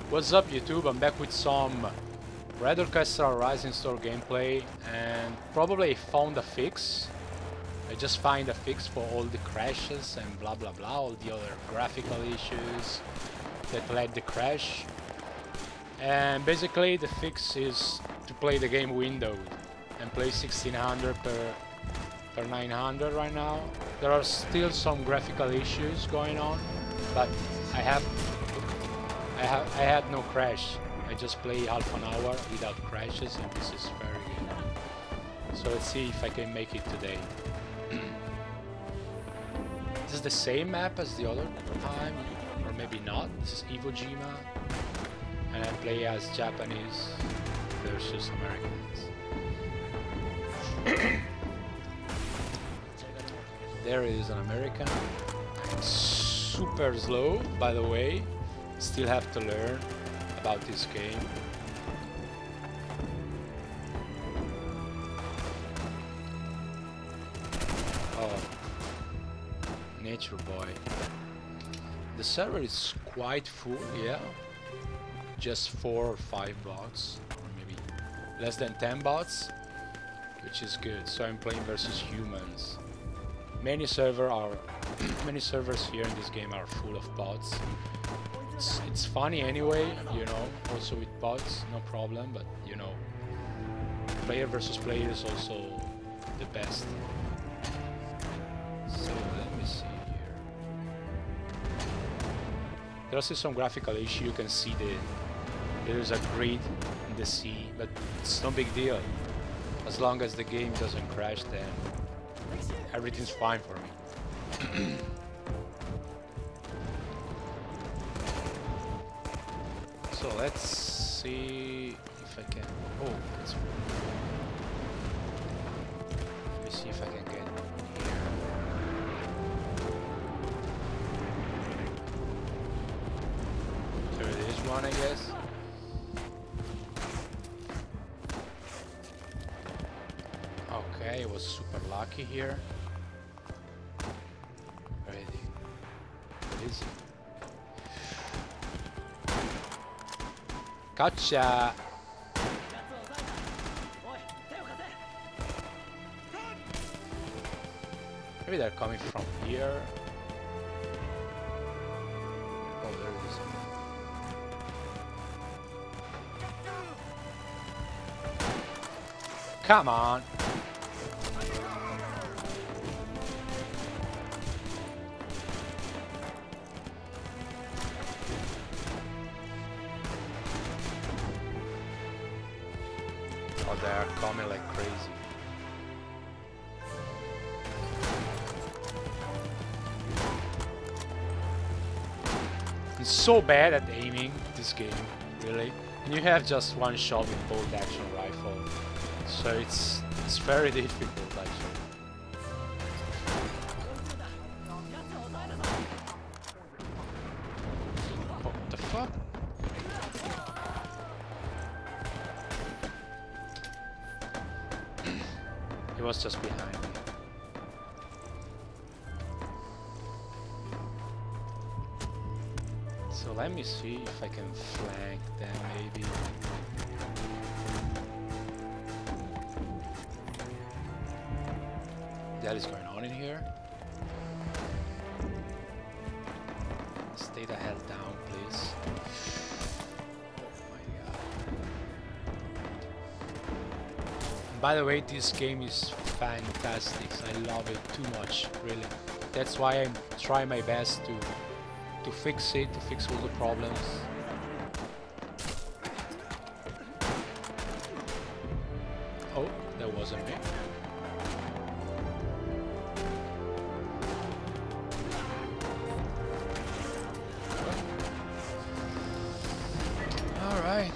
What's up YouTube? I'm back with some Red Orchestra Rising Star gameplay, and probably I found a fix. I just find a fix for all the crashes and blah blah blah, all the other graphical issues that led the crash. And basically the fix is to play the game windowed and play 1600 per 900 right now. There are still some graphical issues going on, but I had no crash. I just play half an hour without crashes, and this is very good. So let's see if I can make it today. This is the same map as the other time, or maybe not. This is Iwo Jima, and I play as Japanese versus Americans. There is an American. Super slow, by the way. Still have to learn about this game. Oh, Nature Boy. The server is quite full, yeah. Just 4 or 5 bots, or maybe less than 10 bots, which is good. So I'm playing versus humans. Many servers here in this game are full of bots. It's funny anyway, you know, also with bots, no problem, but you know, player versus player is also the best. So let me see here. There's also some graphical issue. You can see there's a grid in the sea, but it's no big deal. As long as the game doesn't crash, then everything's fine for me. So let's see if I can. Oh, that's. Let me see if I can get here. There is one, I guess. Okay, I was super lucky here. Ready. What is it? Gotcha! Maybe they're coming from here. Oh, there it is. Come on! Oh, they are coming like crazy. I'm so bad at aiming this game, really. And you have just one shot with bolt action rifle, so it's very difficult actually. What the fuck? He was just behind me. So let me see if I can flank them maybe. That is going on in here. Stay the hell down, please. By the way, this game is fantastic. I love it too much, really. That's why I'm trying my best to fix it, to fix all the problems. Oh, that wasn't me. All right.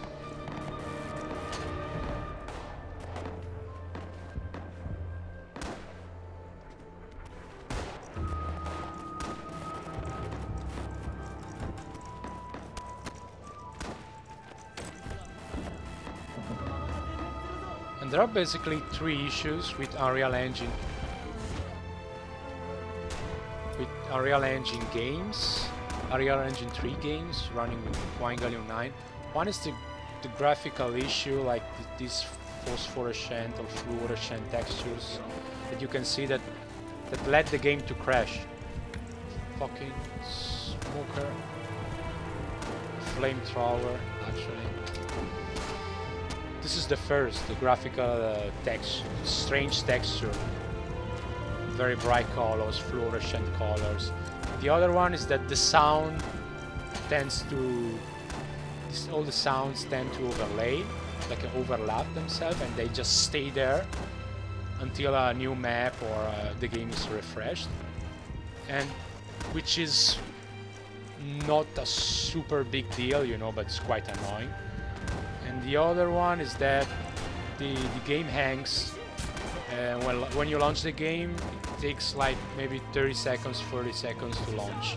And there are basically 3 issues with Unreal Engine. With Unreal Engine games. Unreal Engine 3 games running with Wine Gallium 9. One is the graphical issue, like these phosphorescent or fluorescent textures that you can see that led the game to crash. Fucking smoker. Flamethrower, actually. This is the first, the graphical text, strange texture. Very bright colors, fluorescent colors. The other one is that the sound tends to... all the sounds tend to overlay, like overlap themselves, and they just stay there until a new map or the game is refreshed. And which is not a super big deal, you know, but it's quite annoying. And the other one is that the game hangs. When you launch the game, it takes like maybe 30 seconds, 40 seconds to launch.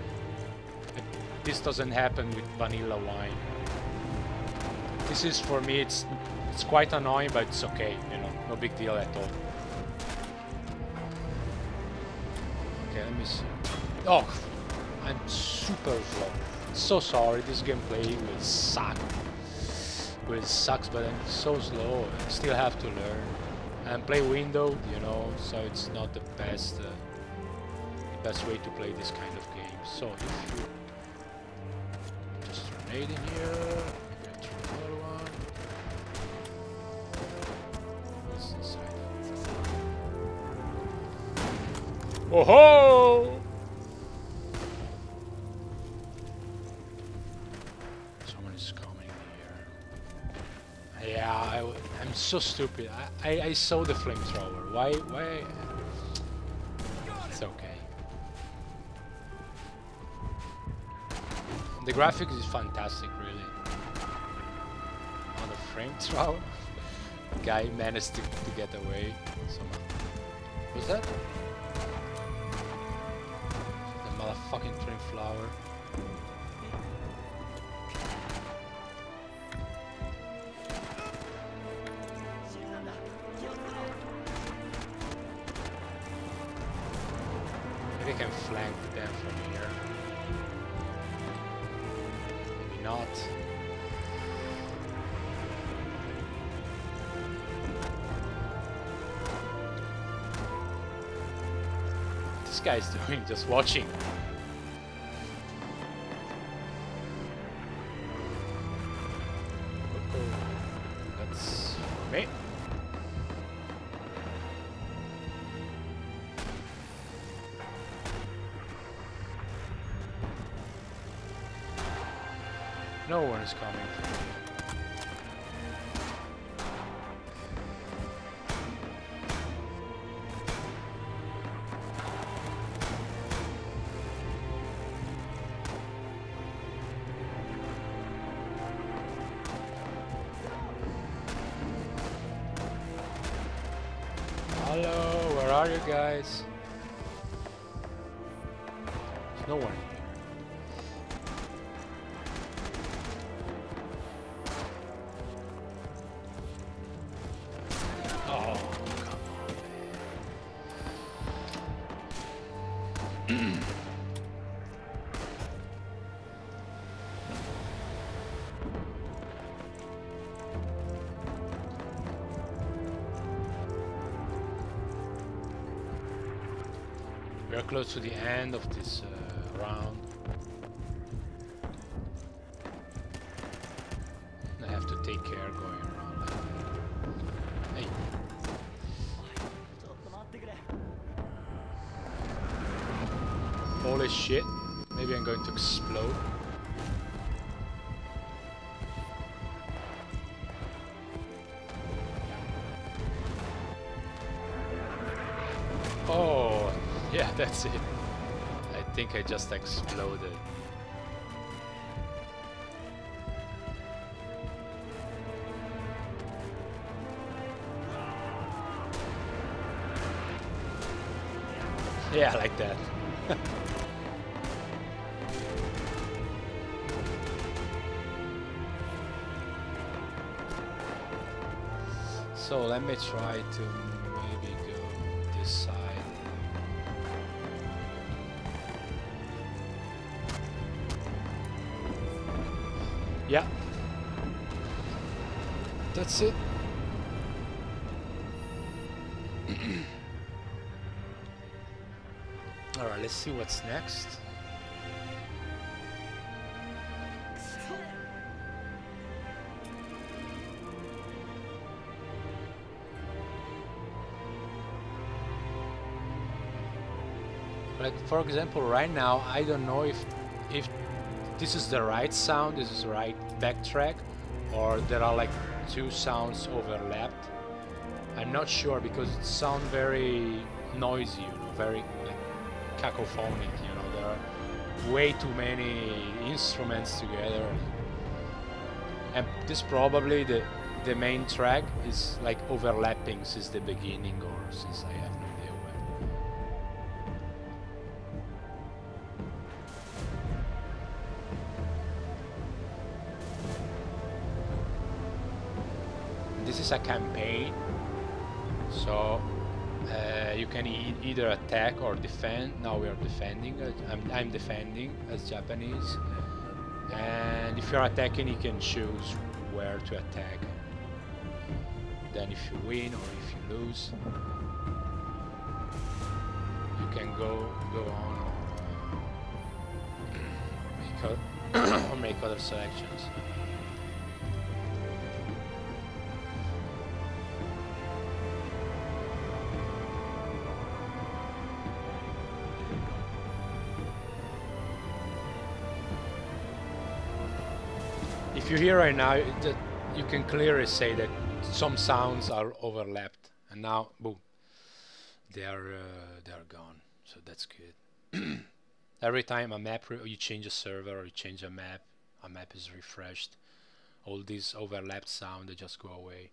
This doesn't happen with vanilla wine. This is, for me, it's quite annoying, but it's okay, you know, no big deal at all. Okay, let me see. Oh, I'm super slow. So sorry, this gameplay will suck. It sucks, but I'm so slow. I still have to learn. And play windowed, you know, so it's not the best way to play this kind of game. So if you just grenade in here, maybe I'll try another one. What's inside? Oh ho! Someone is coming here. Yeah, I'm so stupid. I saw the flamethrower. Why? It's okay. The graphics is fantastic, really. On the flamethrower, the guy managed to get away somehow. What's that? The motherfucking flamethrower. Maybe I can flank them from here. Maybe not. What this guy's doing, just watching. That's me. No one is coming for me. Hello, where are you guys? There's no one here. We are close to the end of this round. I have to take care going around like that. Hey. Holy shit. Maybe I'm going to explode. Oh, yeah, that's it. I think I just exploded. Yeah, like that. So let me try to maybe go this side. Yeah. That's it. Alright, let's see what's next. Like, for example, right now, I don't know if this is the right sound, this is the right backtrack, or there are like two sounds overlapped. I'm not sure because it sounds very noisy, you know, very like cacophonic, you know, there are way too many instruments together. And this probably the main track is like overlapping since the beginning or since I have no idea when. This is a campaign, so you can either attack or defend. Now we are defending. I'm defending as Japanese, and if you're attacking, you can choose where to attack. Then if you win or if you lose, you can go on or make other selections. If you hear right now, you can clearly say that some sounds are overlapped, and now, boom, they are gone. So that's good. Every time a map you change a server or you change a map is refreshed. All these overlapped sound, they just go away.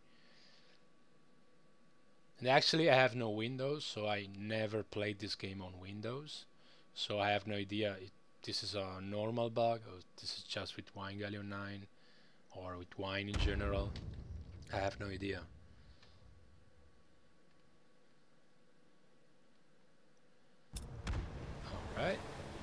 And actually, I have no Windows, so I never played this game on Windows. So I have no idea if this is a normal bug or this is just with Wine Gallium 9 or with Wine in general. I have no idea. Alright.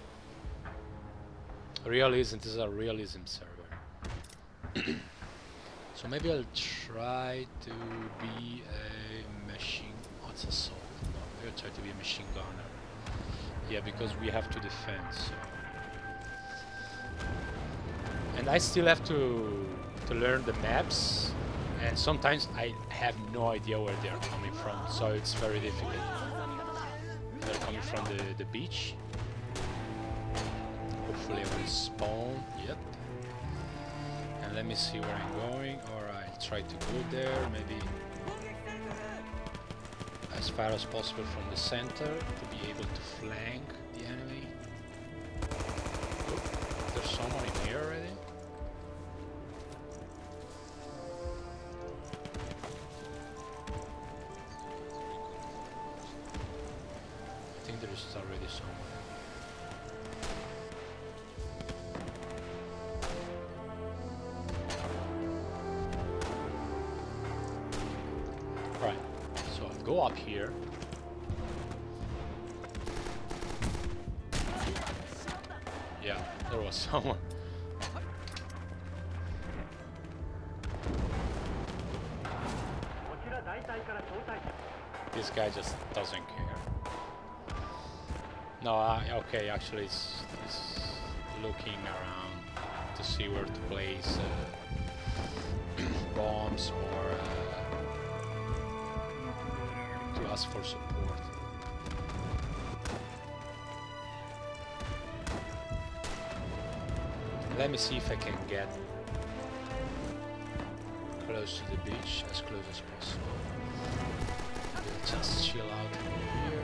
Realism, this is a realism server. So maybe I'll try to be a machine... Oh, it's assault. No, maybe I'll try to be a machine gunner. Yeah, because we have to defend, so... And I still have to learn the maps, and sometimes I have no idea where they are coming from, so it's very difficult. They're coming from the beach. Hopefully I will spawn. Yep. And let me see where I'm going. Alright, I'll try to go there, maybe as far as possible from the center to be able to flank the enemy. Oh, there's someone in here already. I think there is already someone. Right, so I'll go up here. Yeah, there was someone. This guy just doesn't care. No, okay, actually he's looking around to see where to place bombs or to ask for support. Let me see if I can get close to the beach, as close as possible. We'll just chill out here.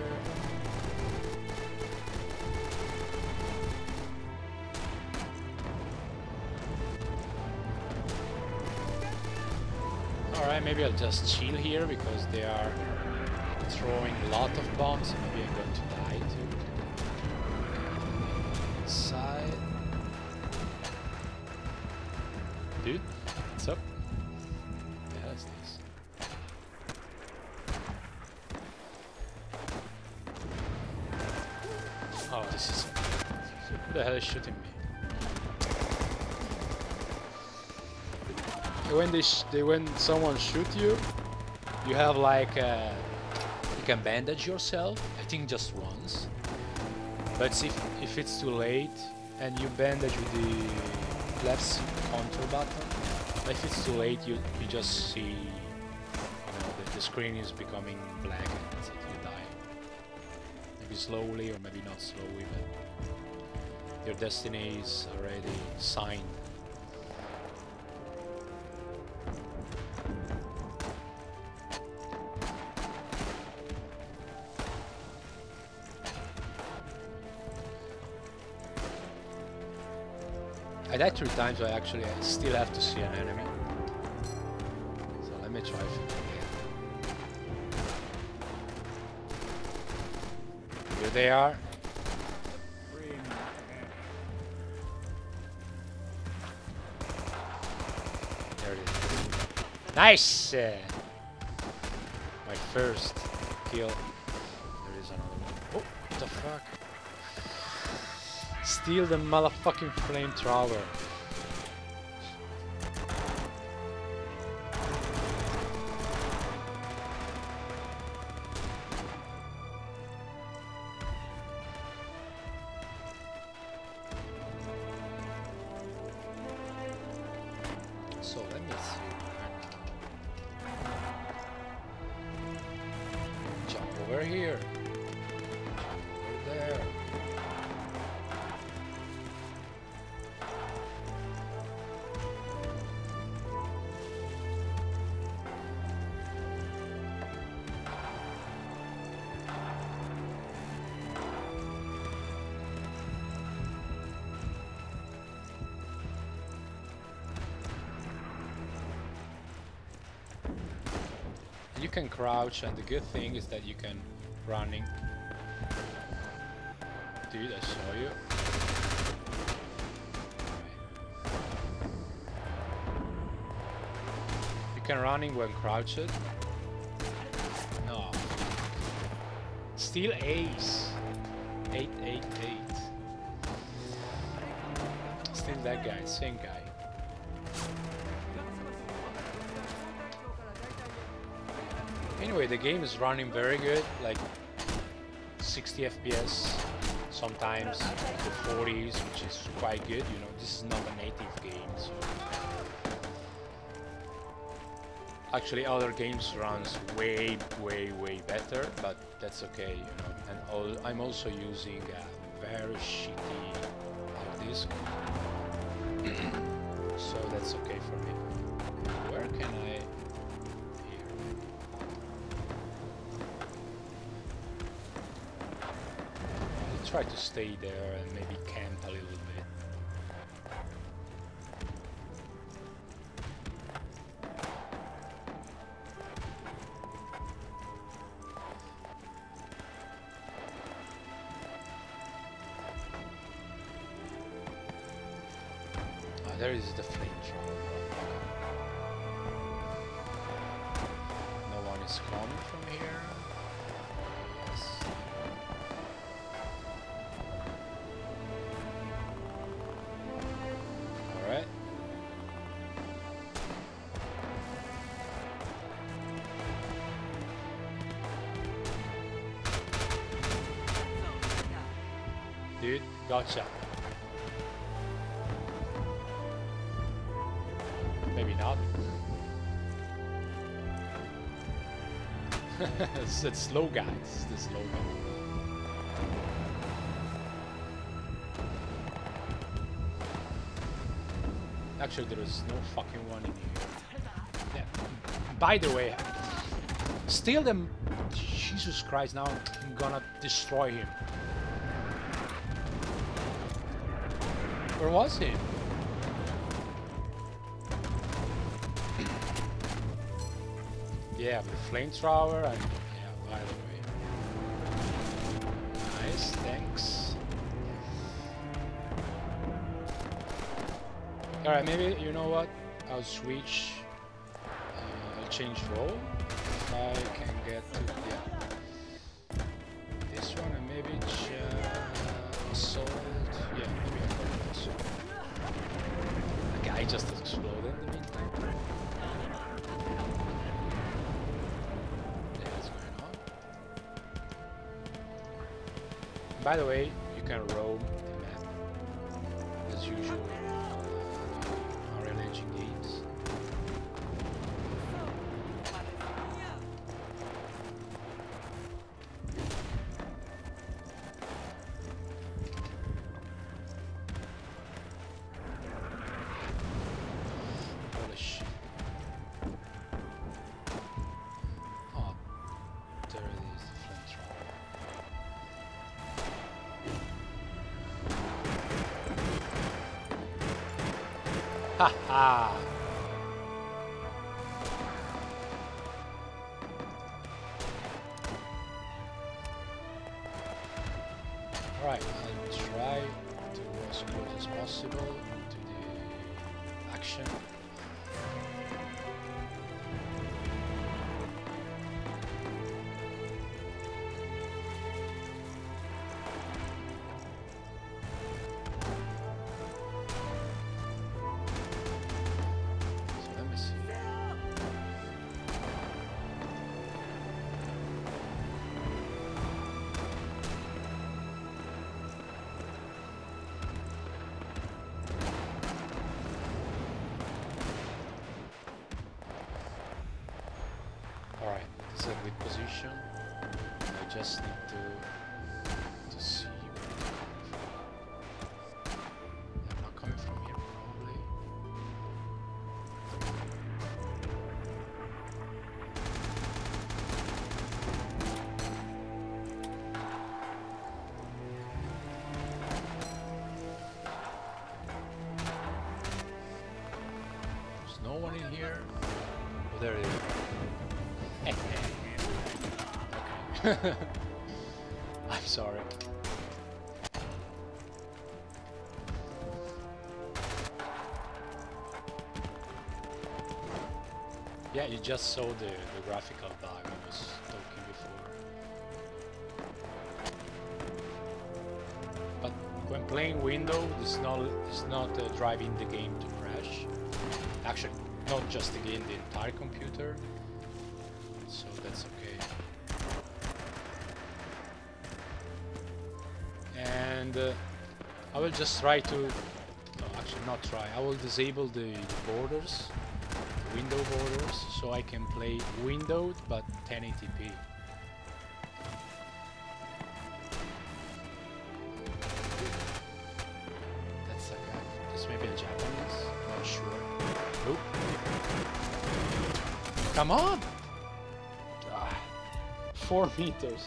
Alright, maybe I'll just chill here because they are throwing a lot of bombs. Maybe I'm going to die too. Inside. Dude, what's up? What the hell is this? Oh, this is... Who the hell is shooting me? when someone shoot you, you have like you can bandage yourself. I think just once. But if it's too late and you bandage with the left control button, if it's too late, you just see, the screen is becoming black and that's it, you die. Maybe slowly or maybe not slowly, but your destiny is already signed. I died 3 times, so I still have to see an enemy. So let me try it again. Here they are. There it is. Nice! My first kill. There is another one. Oh, what the fuck? Steal the motherfucking flamethrower. So let me see. Jump over here. Over there. You can crouch, and the good thing is that you can running. Dude, I saw you. You can running when crouched. No. Still ace. 888. Still that guy, same guy. Anyway, the game is running very good, like 60 FPS, sometimes the 40s, which is quite good. This is not a native game, so actually other games runs way better, but that's okay, And I'm also using a very shitty hard disk, so that's okay for me. Where can I? Try to stay there and maybe camp a little bit. There is the flamethrower. No one is coming from here. Dude, gotcha. Maybe not. It's slow, guys. It's slow guy. Actually, there is no fucking one in here. Yeah. By the way, steal them. Jesus Christ! Now I'm gonna destroy him. Where was he? Yeah, with the flamethrower and yeah, by the way. Nice, thanks. Alright, maybe you know what? I'll switch. I'll change role. If I can get to this one and maybe assault. Yeah, maybe I got this one. Okay, I just explode in the meantime. Yeah, what's going on? By the way, you can roam the map as usual. Unreal Engine games. Holy shit. Oh, there it is, the flamethrower. Ha ha! Alright, I'll try to go as close as possible to the action. So let me see. Alright, this is a good position. I just need to see where they're not coming from here probably. There's no one in here. Oh, there it is. Okay. I'm sorry. Yeah, you just saw the graphical bug I was talking before. But when playing Windows, it's not driving the game to crash. Actually, not just the game, the entire computer. So that's okay. And I will just try to, no, actually not try, I will disable the borders, the window borders, so I can play windowed but 1080p. That's okay. This may be a Japanese, not sure. Nope. Come on! 4 meters.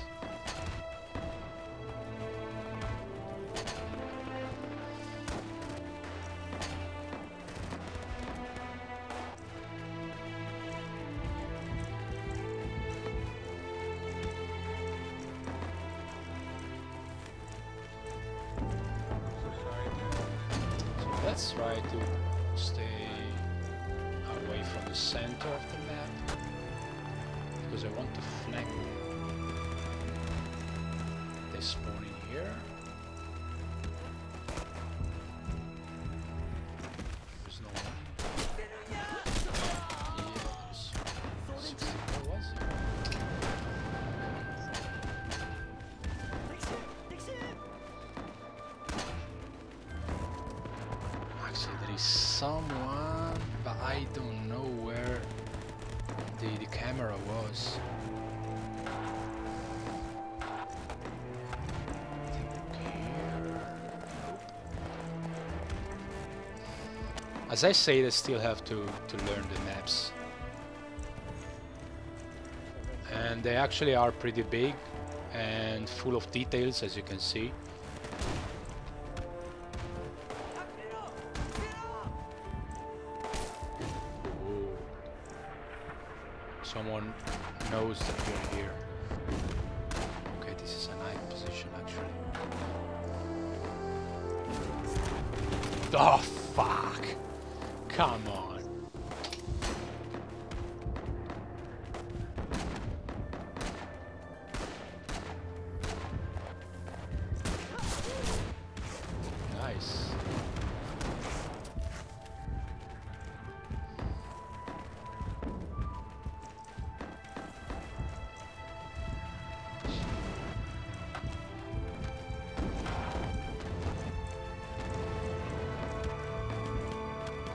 Let's try to stay away from the center of the map because I want to flank them. They spawn in here. There's no one. Yeah, there's 60. Where was he? Actually, there is someone, but I don't know where the camera was. I think here. Nope. As I say, they still have to learn the maps. And they actually are pretty big and full of details, as you can see. Someone knows that you're here. Okay, this is a nice position actually. Oh fuck! Come on! Nice.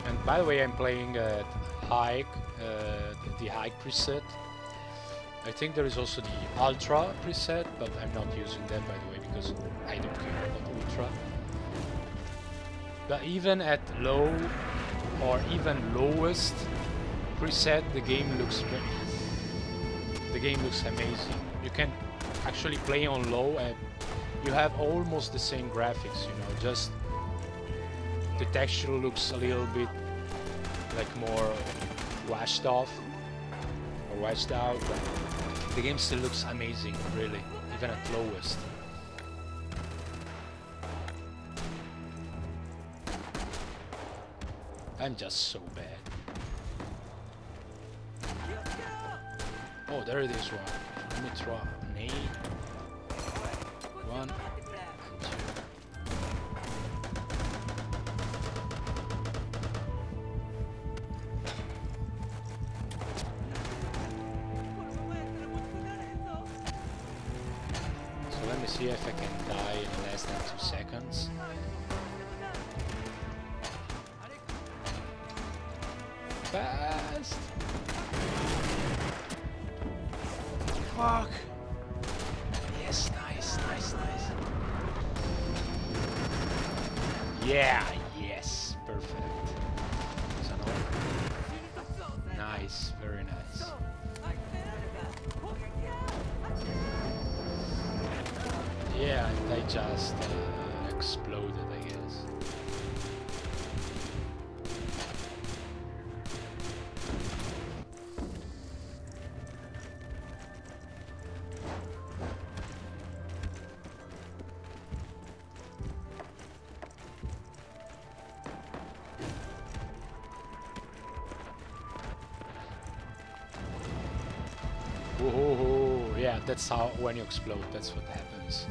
And by the way, I'm playing the high preset. I think there is also the ultra preset, but I'm not using that, by the way, because I don't care about ultra. But even at low or even lowest preset, the game looks amazing. You can actually play on low and you have almost the same graphics, you know, just the texture looks a little bit like more washed off or washed out, but the game still looks amazing, really, even at lowest. I'm just so bad. Oh, there it is one. Let me try. Nade. 1 and 2. So let me see if I can die in less than 2 seconds. Fast! Fuck! Yes, nice. Yeah, yes, perfect. Nice, very nice. Yeah, they just exploded, I guess. Whoa, yeah, that's how, when you explode, that's what happens.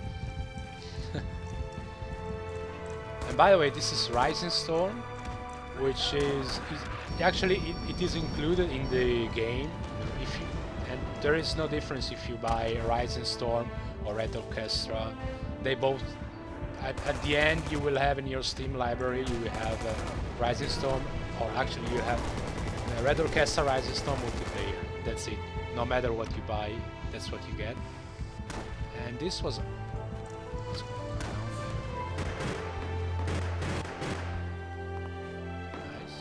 And by the way, this is Rising Storm, which is actually it is included in the game. If you, and there is no difference if you buy Rising Storm or Red Orchestra. They both, at the end, you will have in your Steam library, you will have Rising Storm, or actually you have Red Orchestra Rising Storm multiplayer. That's it. No matter what you buy, that's what you get. And this was... What's going on? Nice.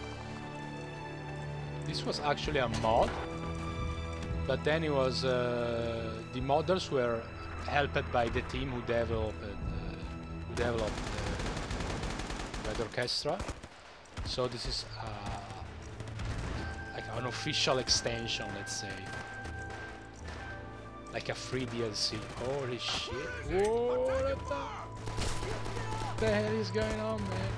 This was actually a mod, but then it was... the modders were helped by the team who developed Red Orchestra. So this is... like an official extension, let's say. Like a free DLC. Holy shit. Whoa, what the hell is going on, man?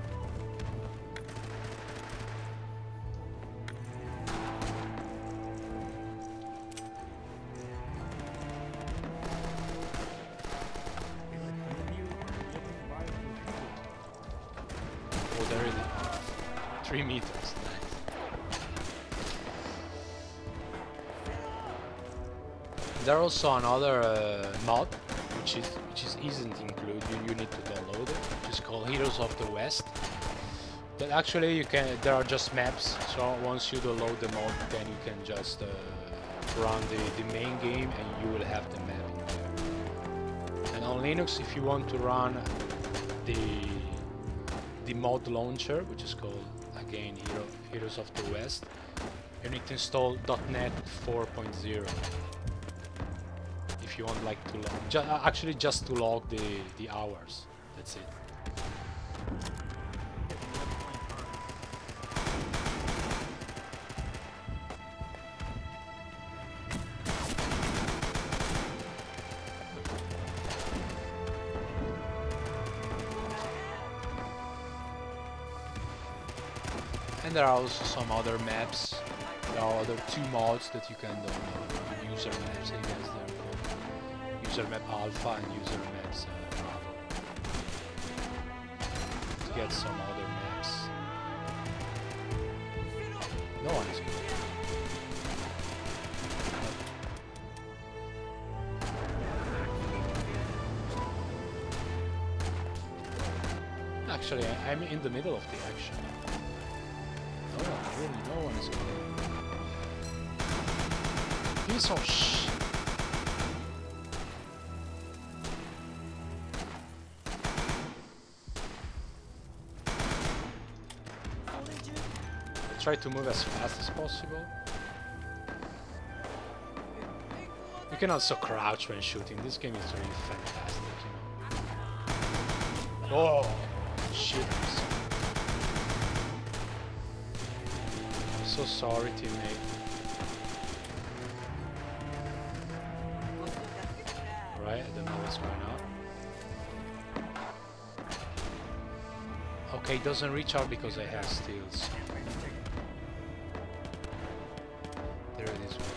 Oh, there it is. 3 meters. There's also another mod which isn't included. You need to download it, which is called Heroes of the West. That actually you can. There are just maps. So once you download the mod, then you can just run the main game, and you will have the map in there. And on Linux, if you want to run the mod launcher, which is called again Heroes of the West, you need to install .NET 4.0. If you want like to log, actually just to log the hours, that's it. And there are also some other maps. There are other 2 mods that you can download. User maps, I guess they're called. User map alpha and user maps bravo. To get some other maps. No one is good. Actually, I'm in the middle of the action. No one is coming. Piece of sh. Try to move as fast as possible. You can also crouch when shooting. This game is really fantastic, you know. Oh, shit. I'm so sorry, teammate. Right, I don't know what's going on. Okay, it doesn't reach out because I have steals. There it is.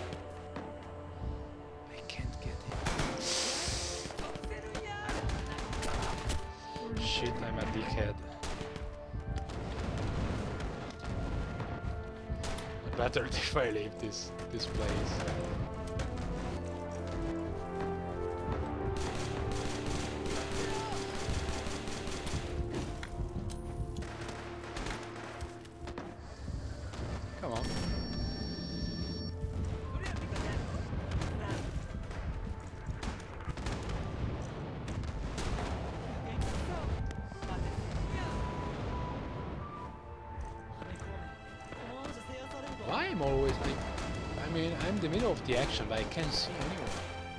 I can't get it. Shit, I'm a dickhead. Better if I leave this place. Come on. Why I'm always like, I mean, I'm in the middle of the action, but I can't see anyone.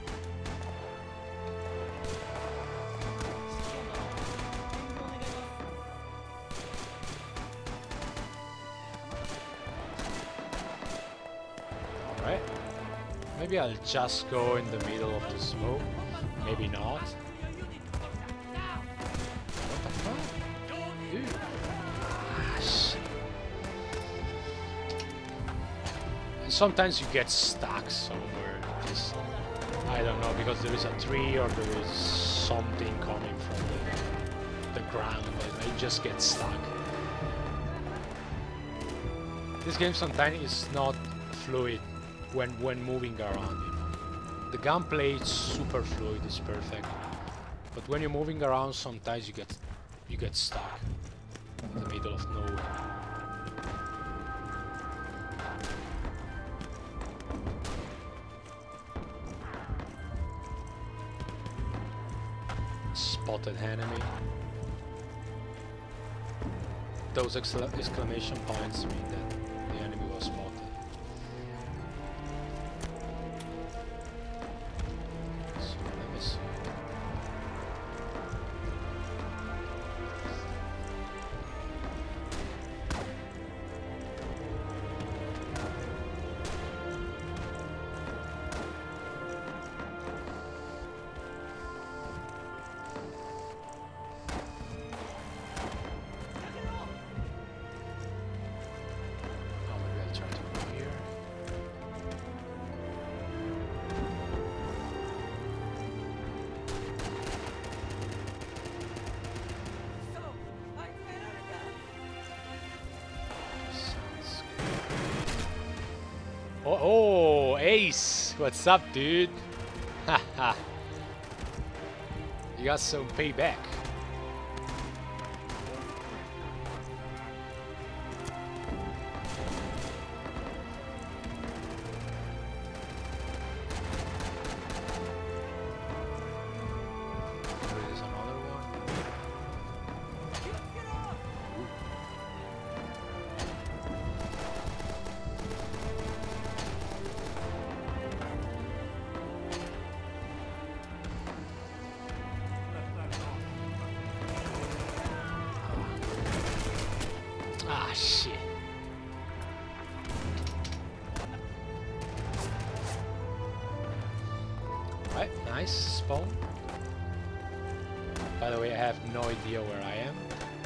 Alright. Maybe I'll just go in the middle of the smoke. Maybe not. What the fuck? Dude. Ah, shit. Sometimes you get stuck somewhere. Just, I don't know, because there is a tree or there is something coming from the ground, and I just get stuck. This game sometimes is not fluid when moving around. You know. The gunplay is super fluid, it's perfect, but when you're moving around, sometimes you get stuck in the middle of nowhere. Spotted enemy. Those exclamation points mean that the enemy was spotted. So let me see. Oh, Ace! What's up, dude? Haha. You got some payback. There's another one. Ah, shit. Right, nice spawn. By the way, I have no idea where I am.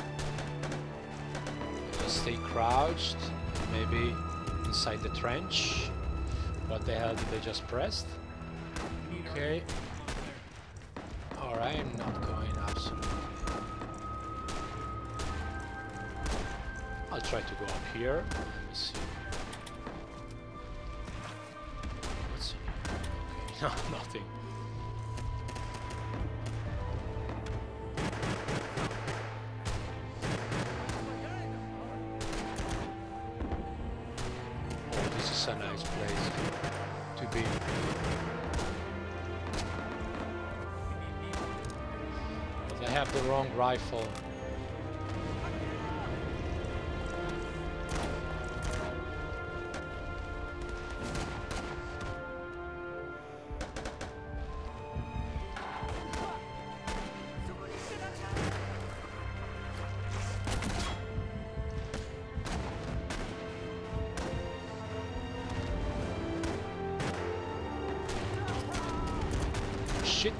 Just stay crouched, maybe inside the trench. What the hell did I just press? Okay. Alright, I'm not going absolutely. I'll try to go up here. Let me see. Let's see. Okay, no, nothing. This is a nice place to be. But I have the wrong rifle. Shit.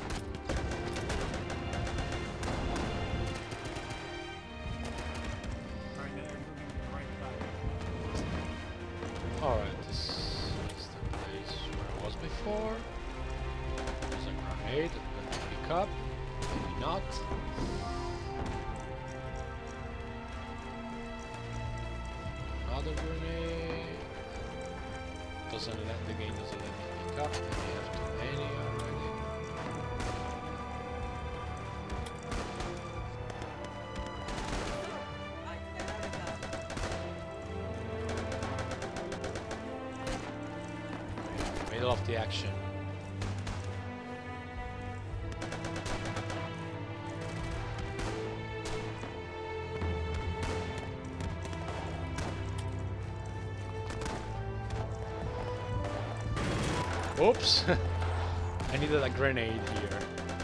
Alright, this is the place where I was before. There's a grenade I'm going to pick up. Maybe not. Another grenade. The game doesn't let me pick up. Maybe I have too many already. Middle of the action. Oops! I needed a grenade here.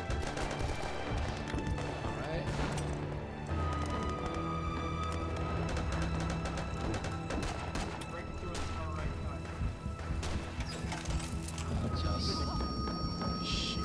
Alright. Shit.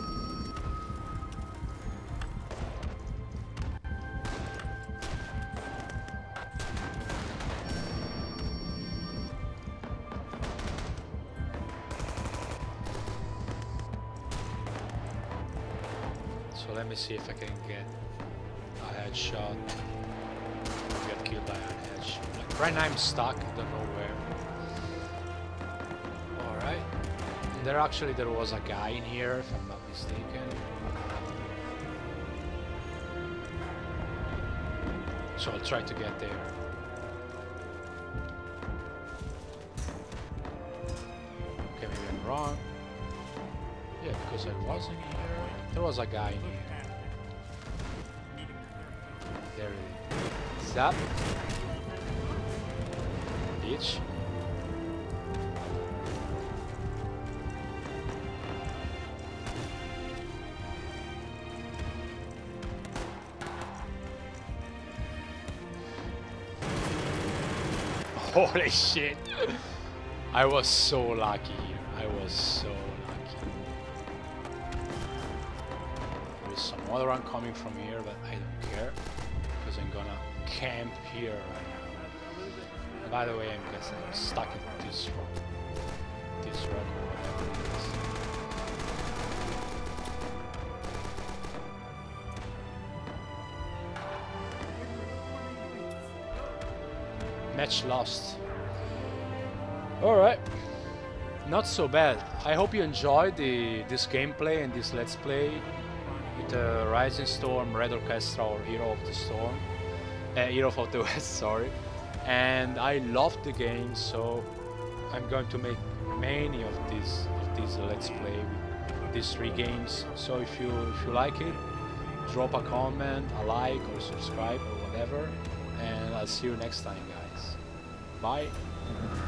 So let me see if I can get a headshot. Get killed by a headshot. Like right now I'm stuck, I don't know where. Alright. There was a guy in here, if I'm not mistaken. So I'll try to get there. Okay, maybe I'm wrong. Yeah, because I wasn't here. There was a guy in here. There it is. Up. Bitch. Holy shit! I was so lucky here. I was so lucky. There's some other one coming from here, but I don't care because I'm gonna camp here right now. By the way, I'm guessing I'm stuck in this rock or whatever it is. Match lost. Alright. Not so bad. I hope you enjoyed this gameplay and this let's play with Rising Storm, Red Orchestra or Hero of the Storm. Hero of the West, sorry. And I loved the game, so I'm going to make many of these let's play with these 3 games. So if you like it, drop a comment, a like or subscribe or whatever, and I'll see you next time, guys. Bye.